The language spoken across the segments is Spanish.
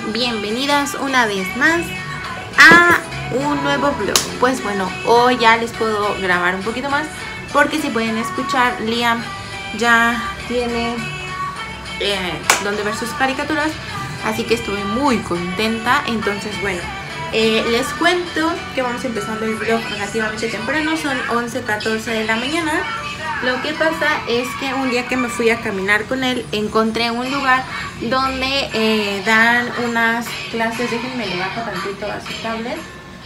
Bienvenidas una vez más a un nuevo vlog. Pues bueno, hoy ya les puedo grabar un poquito más porque si pueden escuchar, Liam ya tiene donde ver sus caricaturas, así que estoy muy contenta. Entonces bueno, les cuento que vamos empezando el vlog relativamente temprano, son 11:14 de la mañana. Lo que pasa es que un día que me fui a caminar con él, encontré un lugar donde dan unas clases, déjenme le bajo tantito a su tablet,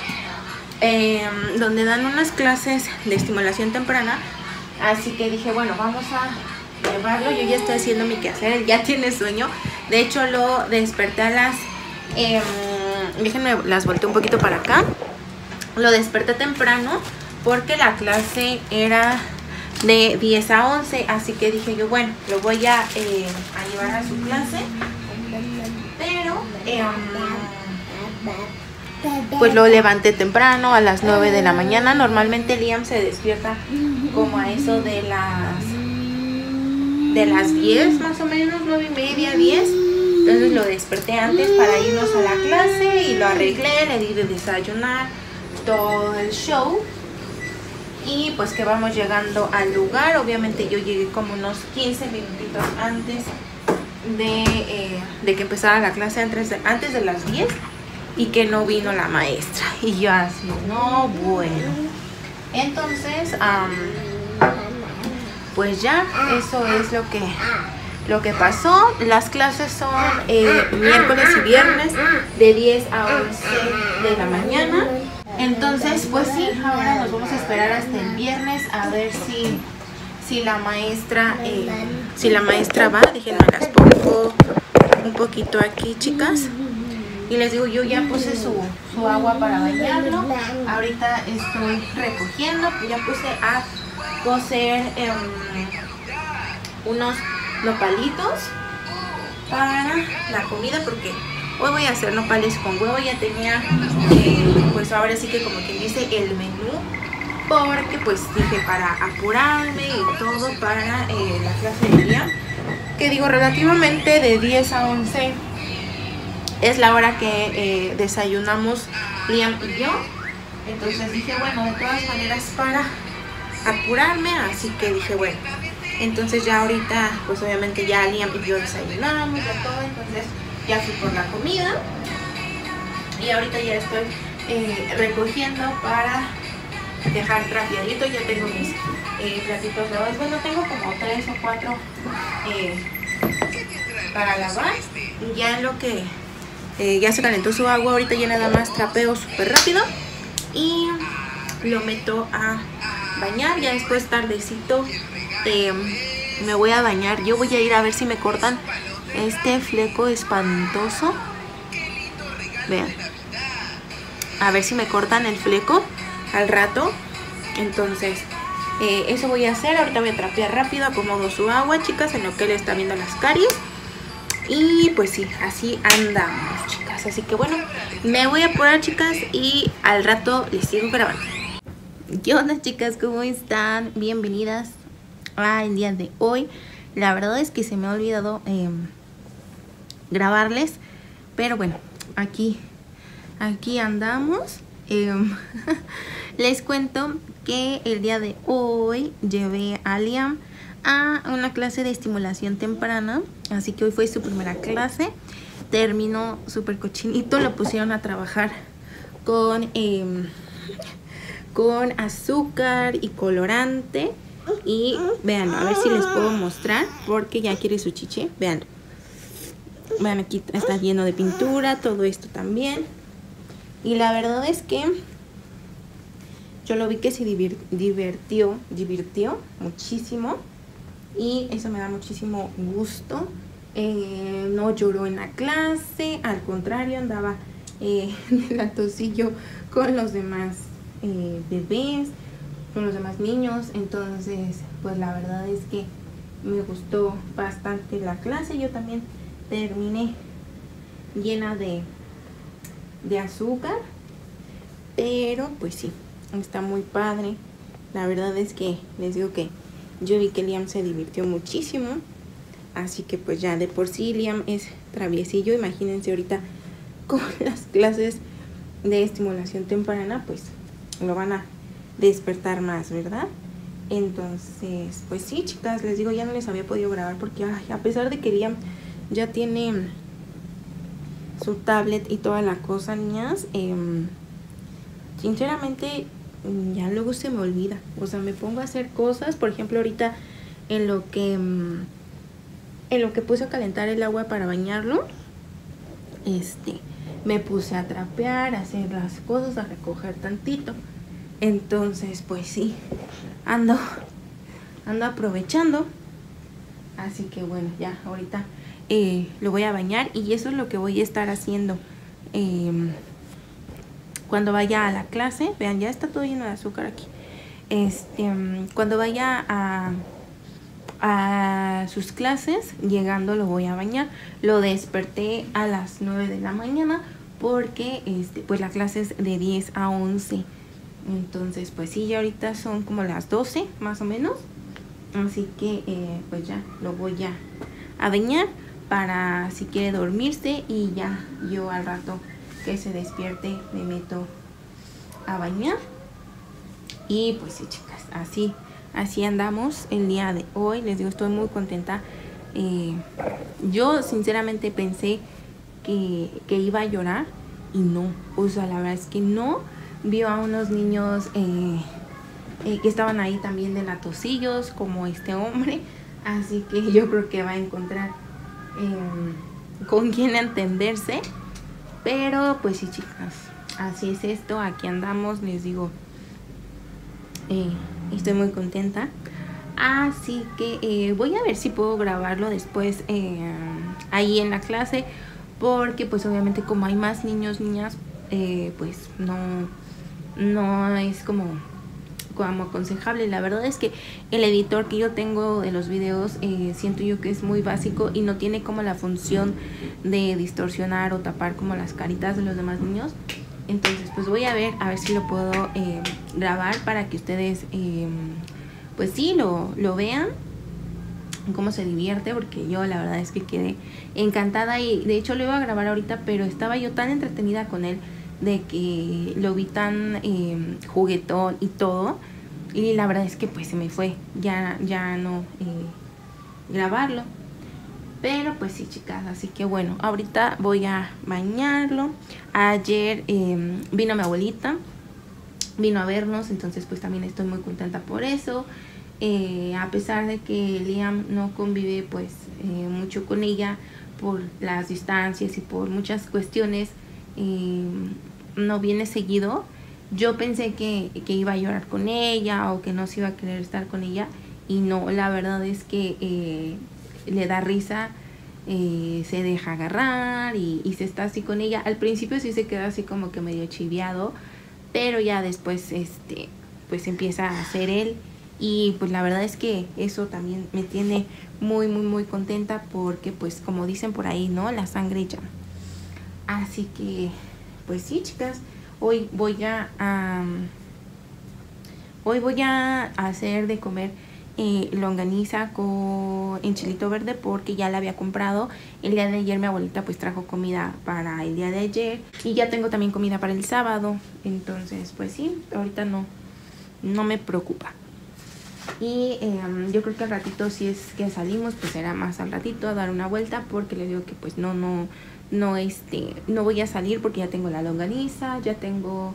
donde dan unas clases de estimulación temprana. Así que dije, bueno, vamos a llevarlo. Yo ya estoy haciendo mi quehacer, él ya tiene sueño. De hecho lo desperté a las, déjenme las volteé un poquito para acá. Lo desperté temprano porque la clase era de 10 a 11, así que dije yo, bueno, lo voy a llevar a su clase, pero pues lo levanté temprano a las 9 de la mañana. Normalmente Liam se despierta como a eso de las 10 más o menos, 9:30, 10. Entonces lo desperté antes para irnos a la clase y lo arreglé, le di de desayunar, todo el show. Y pues que vamos llegando al lugar. Obviamente yo llegué como unos 15 minutitos antes de que empezara la clase, antes de las 10, y que no vino la maestra. Y yo así, no, bueno. Entonces, pues ya, eso es lo que pasó. Las clases son miércoles y viernes de 10 a 11 de la mañana. Entonces, pues sí, ahora nos vamos a esperar hasta el viernes a ver si la maestra va. Déjenme las pongo un poquito aquí, chicas. Y les digo, yo ya puse su agua para bañarlo. Ahorita estoy recogiendo, ya puse a cocer unos nopalitos para la comida, porque hoy voy a hacer nopales con huevo. Ya tenía, pues ahora sí que como quien dice, el menú, porque pues dije para apurarme y todo para la clase de día, que digo relativamente de 10 a 11 es la hora que desayunamos Liam y yo. Entonces dije, bueno, de todas maneras para apurarme, así que dije, bueno, entonces ya ahorita pues obviamente ya Liam y yo desayunamos, ya todo. Entonces ya fui por la comida y ahorita ya estoy recogiendo para dejar trapeadito. Ya tengo mis platitos lavados. Bueno, tengo como 3 o 4 para lavar. Ya en lo que ya se calentó su agua, ahorita ya nada más trapeo súper rápido y lo meto a bañar. Ya después tardecito me voy a bañar. Yo voy a ir a ver si me cortan este fleco espantoso. Vean, a ver si me cortan el fleco al rato. Entonces eso voy a hacer. Ahorita voy a trapear rápido, acomodo su agua, chicas, en lo que él está viendo las caries. Y pues sí, así andamos, chicas. Así que bueno, me voy a apurar, chicas, y al rato les sigo grabando. ¿Qué onda, chicas? ¿Cómo están? Bienvenidas al día de hoy. La verdad es que se me ha olvidado grabarles, pero bueno, aquí andamos. Les cuento que el día de hoy llevé a Liam a una clase de estimulación temprana, así que hoy fue su primera clase. Terminó súper cochinito, lo pusieron a trabajar con azúcar y colorante. Y vean, a ver si les puedo mostrar, porque ya quiere su chiche. Vean, aquí está lleno de pintura, todo esto también. Y la verdad es que yo lo vi que se divirtió muchísimo, y eso me da muchísimo gusto. No lloró en la clase, al contrario, andaba de latosillo con los demás bebés, con los demás niños. Entonces pues la verdad es que me gustó bastante la clase. Yo también terminé llena de azúcar, pero pues sí, está muy padre. La verdad es que les digo que yo vi que Liam se divirtió muchísimo, así que pues ya de por sí Liam es traviesillo. Imagínense ahorita con las clases de estimulación temprana, pues lo van a despertar más, ¿verdad? Entonces, pues sí, chicas, les digo, ya no les había podido grabar porque a pesar de que Liam ya tiene su tablet y toda la cosa, niñas, sinceramente ya luego se me olvida. O sea, me pongo a hacer cosas, por ejemplo, ahorita en lo que puse a calentar el agua para bañarlo, me puse a trapear, a hacer las cosas, a recoger tantito. Entonces, pues sí, ando aprovechando. Así que bueno, ya ahorita lo voy a bañar y eso es lo que voy a estar haciendo cuando vaya a la clase. Vean, ya está todo lleno de azúcar aquí. Cuando vaya a sus clases, llegando lo voy a bañar. Lo desperté a las 9 de la mañana porque pues la clase es de 10 a 11. Entonces pues sí, ya ahorita son como las 12 más o menos. Así que pues ya lo voy a bañar para si quiere dormirse, y ya yo al rato que se despierte me meto a bañar. Y pues sí, chicas, así andamos el día de hoy. Les digo, estoy muy contenta. Yo sinceramente pensé que iba a llorar y no. O sea, la verdad es que no. Vio a unos niños que estaban ahí también de latosillos, como este hombre. Así que yo creo que va a encontrar con quién entenderse. Pero pues sí, chicas, así es esto. Aquí andamos, les digo. Estoy muy contenta. Así que voy a ver si puedo grabarlo después ahí en la clase, porque pues obviamente como hay más niños, niñas, pues no es como aconsejable. La verdad es que el editor que yo tengo de los videos siento yo que es muy básico y no tiene como la función de distorsionar o tapar como las caritas de los demás niños. Entonces pues voy a ver si lo puedo grabar para que ustedes pues sí lo vean cómo se divierte, porque yo la verdad es que quedé encantada. Y de hecho lo iba a grabar ahorita, pero estaba yo tan entretenida con él de que lo vi tan juguetón y todo, y la verdad es que pues se me fue ya no grabarlo. Pero pues sí, chicas, así que bueno, ahorita voy a bañarlo. Ayer vino mi abuelita, vino a vernos, entonces pues también estoy muy contenta por eso. A pesar de que Liam no convive pues mucho con ella por las distancias y por muchas cuestiones, no viene seguido. Yo pensé que iba a llorar con ella o que no se iba a querer estar con ella, y no, la verdad es que le da risa, se deja agarrar y se está así con ella. Al principio sí se queda así como que medio chiviado, pero ya después pues empieza a hacer él. Y pues la verdad es que eso también me tiene muy muy muy contenta, porque pues como dicen por ahí, ¿no? La sangre llama. Así que pues sí, chicas, hoy voy a hacer de comer longaniza en chilito verde, porque ya la había comprado. El día de ayer mi abuelita pues trajo comida para el día de ayer, y ya tengo también comida para el sábado. Entonces pues sí, ahorita no me preocupa. Y yo creo que al ratito, si es que salimos, pues será más al ratito a dar una vuelta, porque les digo que pues no voy a salir, porque ya tengo la longaniza, ya tengo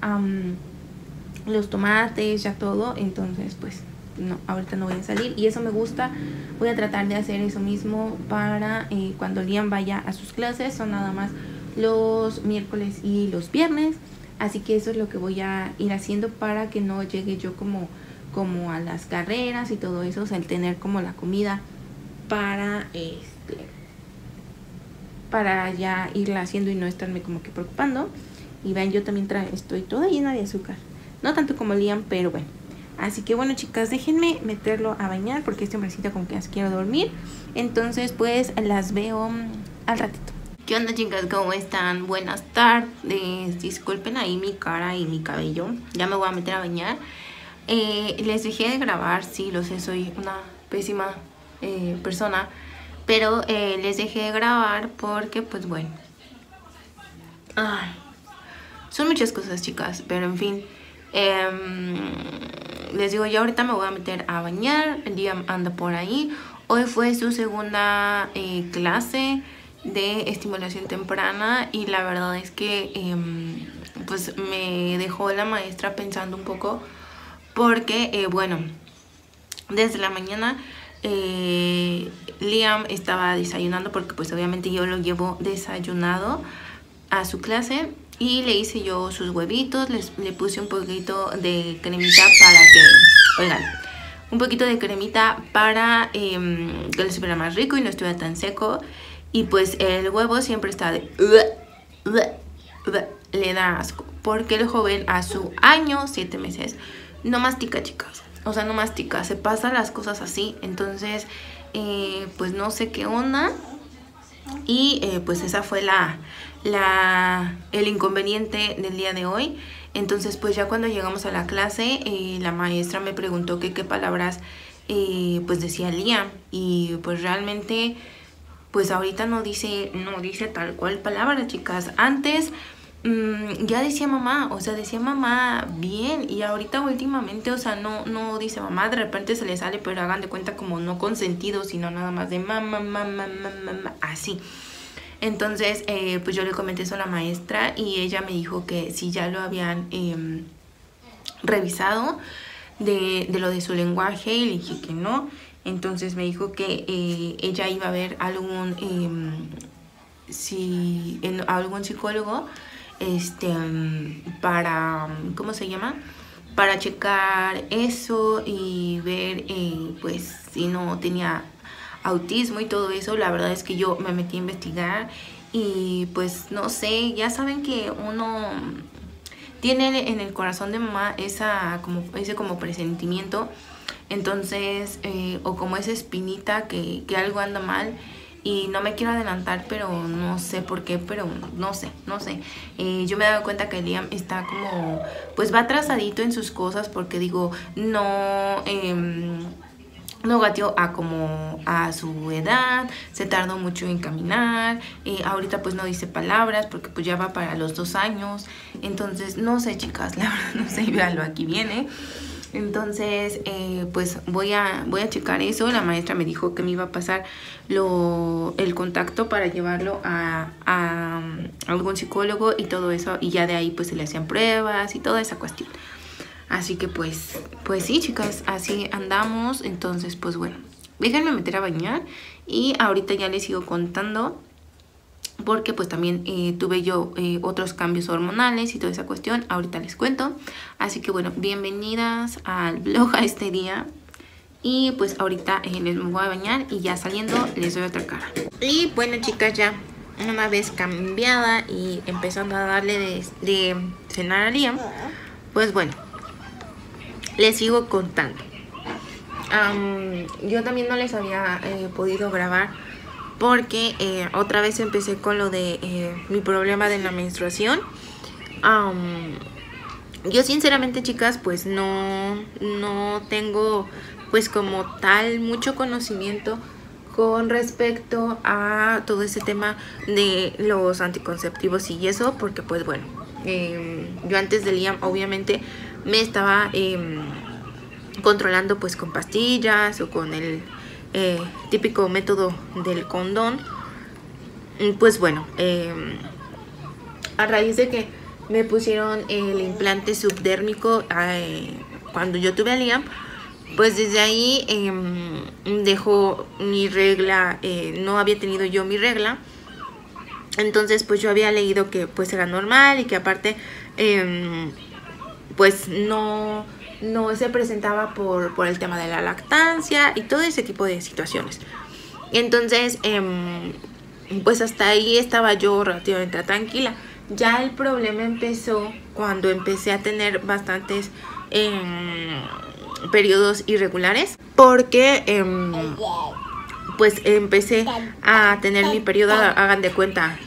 los tomates, ya todo. Entonces pues no, ahorita no voy a salir, y eso me gusta. Voy a tratar de hacer eso mismo para cuando Liam vaya a sus clases. Son nada más los miércoles y los viernes, así que eso es lo que voy a ir haciendo para que no llegue yo como a las carreras y todo eso. O sea, el tener como la comida para ya irla haciendo y no estarme como que preocupando. Y vean, yo también estoy toda llena de azúcar, no tanto como Liam, pero bueno. Así que bueno, chicas, déjenme meterlo a bañar, porque este hombrecito como que quiero dormir. Entonces pues las veo al ratito. ¿Qué onda, chicas? ¿Cómo están? Buenas tardes. Disculpen ahí mi cara y mi cabello. Ya me voy a meter a bañar. Les dejé de grabar, sí, lo sé, soy una pésima persona, pero les dejé de grabar porque pues bueno, Ay, son muchas cosas, chicas, pero en fin. Les digo, ya ahorita me voy a meter a bañar. El día anda por ahí. Hoy fue su segunda clase de estimulación temprana y la verdad es que pues me dejó la maestra pensando un poco porque bueno, desde la mañana Liam estaba desayunando porque pues obviamente yo lo llevo desayunado a su clase y le hice yo sus huevitos, le puse un poquito de cremita para que, oigan, un poquito de cremita para que le supiera más rico y no estuviera tan seco. Y pues el huevo siempre está de le da asco porque el joven a su año, 7 meses, no mastica, chicas. O sea, no mastica, se pasa las cosas así. Entonces, pues no sé qué onda. Y pues esa fue el inconveniente del día de hoy. Entonces pues ya cuando llegamos a la clase, la maestra me preguntó qué palabras pues decía Liam. Y pues realmente pues ahorita no dice tal cual palabra, chicas. Antes ya decía mamá, o sea, decía mamá bien. Y ahorita últimamente, o sea, no dice mamá, de repente se le sale, pero hagan de cuenta como no con sentido, sino nada más de mamá, así. Entonces, pues yo le comenté eso a la maestra y ella me dijo que si ya lo habían revisado de lo de su lenguaje, y le dije que no. Entonces me dijo que ella iba a ver algún psicólogo para, ¿cómo se llama? Para checar eso y ver pues si no tenía autismo y todo eso. La verdad es que yo me metí a investigar y pues no sé, ya saben que uno tiene en el corazón de mamá ese como presentimiento. Entonces, o como esa espinita que algo anda mal. Y no me quiero adelantar, pero no sé por qué, pero no sé. Yo me he dado cuenta que Liam está como, pues va atrasadito en sus cosas porque digo, no gateó a su edad, se tardó mucho en caminar, ahorita pues no dice palabras porque pues ya va para los 2 años. Entonces, no sé, chicas, la verdad no sé, véanlo, aquí viene. Entonces, pues voy a checar eso. La maestra me dijo que me iba a pasar el contacto para llevarlo a algún psicólogo y todo eso. Y ya de ahí pues se le hacían pruebas y toda esa cuestión. Así que pues sí, chicas, así andamos. Entonces, pues bueno, déjenme meter a bañar y ahorita ya les sigo contando. Porque pues también tuve yo otros cambios hormonales y toda esa cuestión. Ahorita les cuento. Así que bueno, bienvenidas al vlog a este día. Y pues ahorita les voy a bañar y ya saliendo les doy otra cara. Y bueno, chicas, ya una vez cambiada y empezando a darle de cenar a Liam, pues bueno, les sigo contando. Yo también no les había podido grabar porque otra vez empecé con lo de mi problema de la menstruación. Yo sinceramente, chicas, pues no tengo pues como tal mucho conocimiento con respecto a todo ese tema de los anticonceptivos y eso, porque pues bueno, yo antes de Liam obviamente me estaba controlando pues con pastillas o con el típico método del condón. Pues bueno, a raíz de que me pusieron el implante subdérmico cuando yo tuve a Liam, pues desde ahí dejó mi regla. No había tenido yo mi regla, entonces pues yo había leído que pues era normal y que aparte pues no se presentaba por el tema de la lactancia y todo ese tipo de situaciones. Entonces pues hasta ahí estaba yo relativamente tranquila. Ya el problema empezó cuando empecé a tener bastantes periodos irregulares, porque pues empecé a tener mi periodo, hagan de cuenta,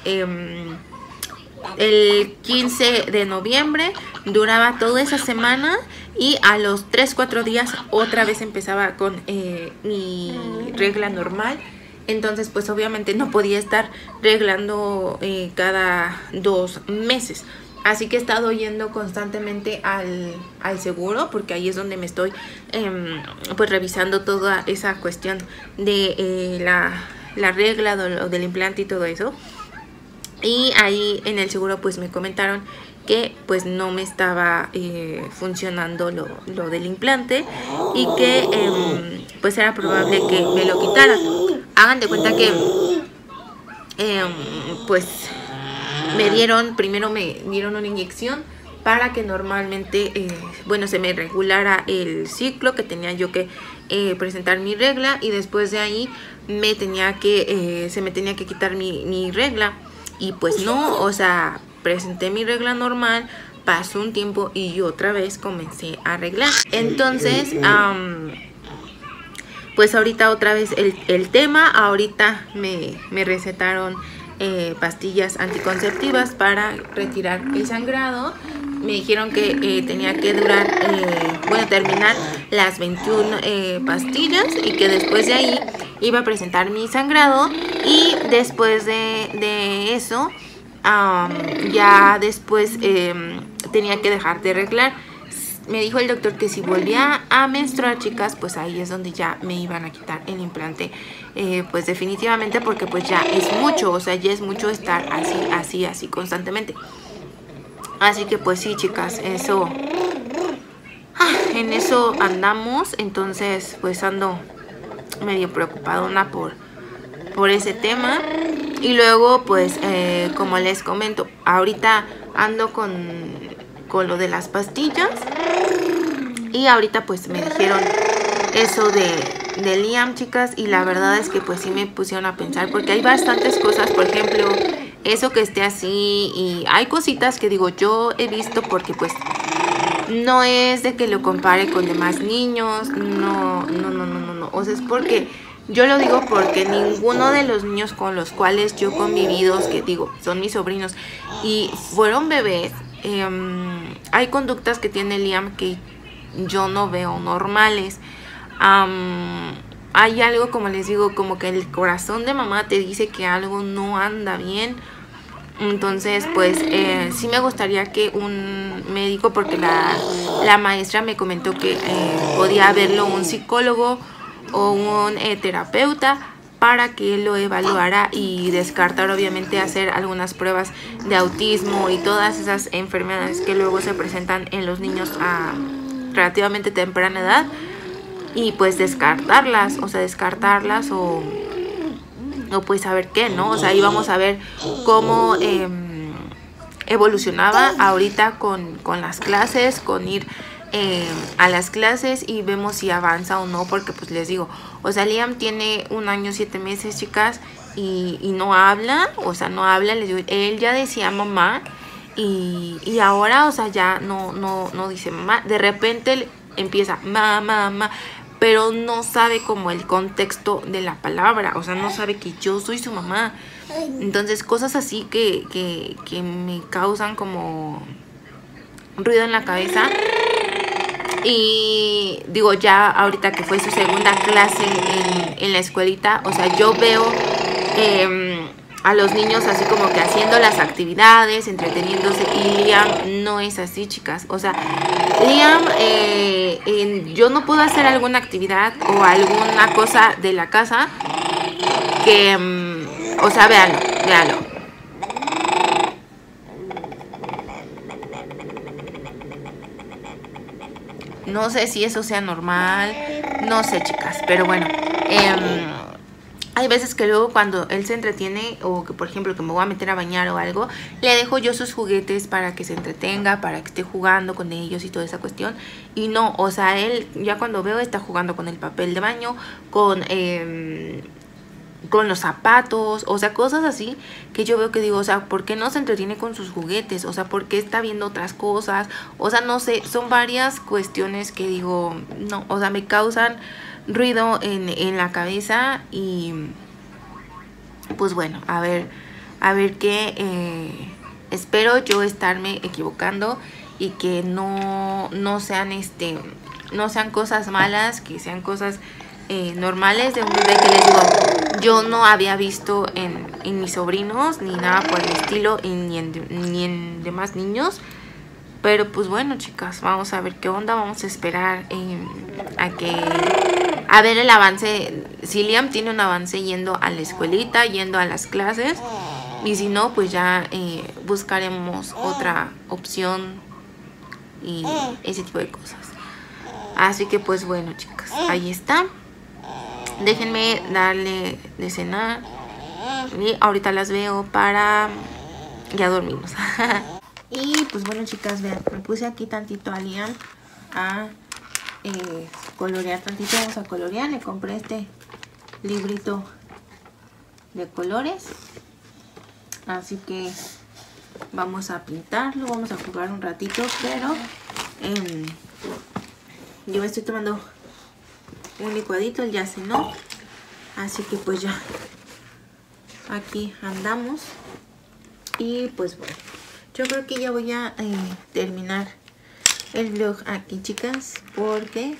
el 15 de noviembre duraba toda esa semana y a los 3-4 días otra vez empezaba con mi regla normal. Entonces pues obviamente no podía estar reglando cada 2 meses. Así que he estado yendo constantemente al seguro, porque ahí es donde me estoy pues revisando toda esa cuestión de la regla del implante y todo eso. Y ahí en el seguro pues me comentaron que pues no me estaba funcionando lo del implante y que pues era probable que me lo quitaran. Hagan de cuenta que pues primero me dieron una inyección para que normalmente bueno, se me regulara el ciclo, que tenía yo que presentar mi regla, y después de ahí se me tenía que quitar mi regla. Y pues no, o sea, presenté mi regla normal, pasó un tiempo y yo otra vez comencé a arreglar. Entonces, pues ahorita otra vez el tema, ahorita me recetaron pastillas anticonceptivas para retirar el sangrado. Me dijeron que tenía que terminar las 21 pastillas, y que después de ahí iba a presentar mi sangrado, y después de eso ya después tenía que dejar de arreglar. Me dijo el doctor que si volvía a menstruar, chicas, pues ahí es donde ya me iban a quitar el implante, pues definitivamente, porque pues ya es mucho, o sea, ya es mucho estar así constantemente. Así que pues sí, chicas, eso, en eso andamos. Entonces pues ando medio preocupadona por ese tema. Y luego pues como les comento, ahorita ando con lo de las pastillas, y ahorita pues me dijeron eso de Liam, chicas, y la verdad es que pues sí me pusieron a pensar, porque hay bastantes cosas. Por ejemplo, eso que esté así, y hay cositas que digo, yo he visto, porque pues no es de que lo compare con demás niños, no, o sea, es porque yo lo digo porque ninguno de los niños con los cuales yo he convivido, que digo, son mis sobrinos y fueron bebés, hay conductas que tiene Liam que yo no veo normales. Hay algo, como les digo, como que el corazón de mamá te dice que algo no anda bien. Entonces pues sí me gustaría que un médico, porque la maestra me comentó que podía verlo un psicólogo o un terapeuta, para que lo evaluara y descartar, obviamente, hacer algunas pruebas de autismo y todas esas enfermedades que luego se presentan en los niños a relativamente temprana edad, y pues descartarlas, o pues a ver qué, ¿no? O sea, ahí vamos a ver cómo evolucionaba ahorita con las clases, con ir a las clases, y vemos si avanza o no, porque pues les digo, o sea, Liam tiene 1 año 7 meses, chicas, y no habla, o sea, no habla. Les digo, él ya decía mamá, y ahora, o sea, ya no dice mamá. De repente empieza mamá, pero no sabe como el contexto de la palabra, o sea, no sabe que yo soy su mamá. Entonces cosas así que me causan como ruido en la cabeza. Y digo, ya ahorita que fue su segunda clase en la escuelita, o sea, yo veo a los niños así como que haciendo las actividades, entreteniéndose, y Liam no es así, chicas. O sea, Liam, yo no puedo hacer alguna actividad o alguna cosa de la casa que, o sea, véanlo. No sé si eso sea normal, no sé, chicas, pero bueno, hay veces que luego cuando él se entretiene, o que por ejemplo que me voy a meter a bañar o algo, le dejo yo sus juguetes para que se entretenga, para que esté jugando con ellos y toda esa cuestión. Y no, o sea, él ya cuando veo está jugando con el papel de baño, con los zapatos, o sea, cosas así que yo veo que digo, o sea, ¿por qué no se entretiene con sus juguetes? O sea, ¿por qué está viendo otras cosas? O sea, no sé, son varias cuestiones que digo, no, o sea, me causan ruido en la cabeza. Y pues bueno, a ver qué, espero yo estarme equivocando, y que no sean no sean cosas malas, que sean cosas normales de un bebé que les digo, yo no había visto en mis sobrinos ni nada por el estilo y ni en demás niños. Pero pues bueno, chicas, vamos a ver qué onda. Vamos a esperar a ver el avance. Si Liam tiene un avance yendo a la escuelita, yendo a las clases, y si no, pues ya buscaremos otra opción y ese tipo de cosas. Así que pues bueno, chicas, ahí está. Déjenme darle de cenar y ahorita las veo para ya dormirnos. Y pues bueno, chicas, vean, me puse aquí tantito a Liam a colorear tantito. Vamos a colorear. Le compré este librito de colores, así que vamos a pintarlo, vamos a jugar un ratito. Pero yo me estoy tomando un licuadito, él ya cenó, así que pues ya aquí andamos. Y pues bueno, yo creo que ya voy a terminar el vlog aquí, chicas, porque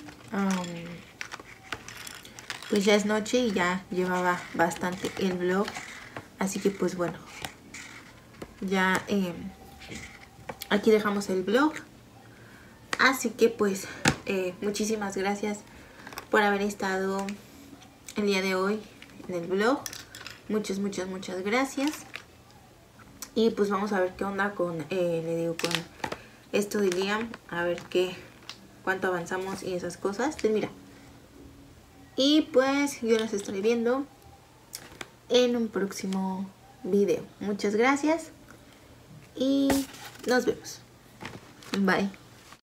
pues ya es noche y ya llevaba bastante el vlog. Así que pues bueno, ya aquí dejamos el vlog. Así que pues muchísimas gracias por haber estado el día de hoy en el vlog. Muchas gracias. Y pues vamos a ver qué onda con, con esto de Liam. A ver cuánto avanzamos y esas cosas. Pues mira. Y pues yo las estaré viendo en un próximo video. Muchas gracias. Y nos vemos. Bye.